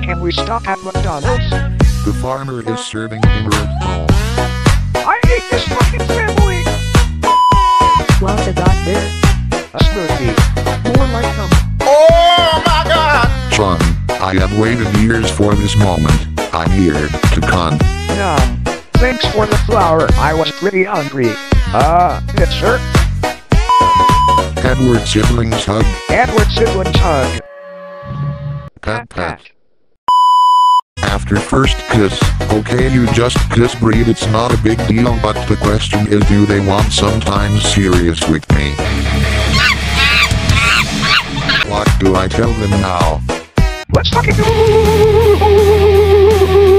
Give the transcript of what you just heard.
Can we stop at McDonald's? The farmer is serving dinner at home. I hate this fucking family! What's it got there? A smoothie. More like them. Oh my god! Shaun, I have waited years for this moment. I'm here to con. Yum. Thanks for the flour. I was pretty hungry. Yes sir. Edward siblings hug. Edward siblings hug. Pat pat. After first kiss, okay you just kiss breathe, it's not a big deal, but the question is, do they want some time serious with me? What do I tell them now? Let's fucking go!